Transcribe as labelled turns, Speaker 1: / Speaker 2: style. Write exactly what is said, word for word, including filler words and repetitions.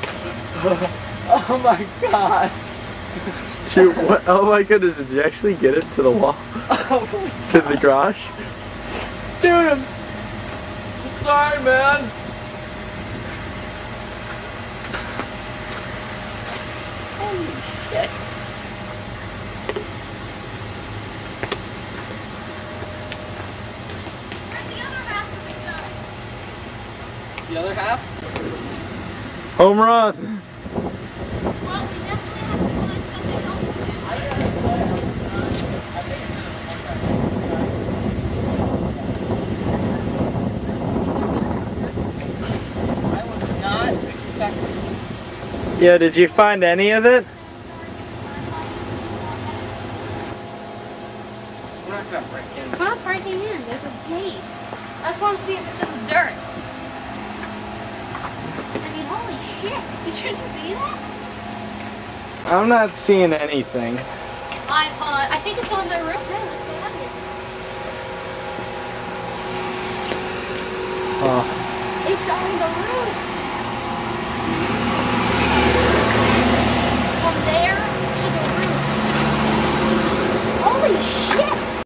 Speaker 1: Oh my god.
Speaker 2: Shoot, what? Oh my goodness, did you actually get it to the wall?
Speaker 1: Oh
Speaker 2: to the garage?
Speaker 1: Dude, I'm, I'm sorry, man. Holy shit.
Speaker 3: Where's the other half of the gun?
Speaker 1: The other half?
Speaker 2: Home run!
Speaker 3: Well, we definitely have to find something else to do.
Speaker 1: I gotta say, I think it's in I was not expecting.
Speaker 2: Yeah, did you find any of it?
Speaker 1: We're not gonna break in.
Speaker 3: We're not breaking in. There's a gate. I just want to see if it's in the dirt. I mean, holy shit. Did you see that?
Speaker 2: I'm not seeing anything.
Speaker 3: iPod. I think it's on the roof. Hey, let's get out of here.
Speaker 2: Oh.
Speaker 3: It's on the roof.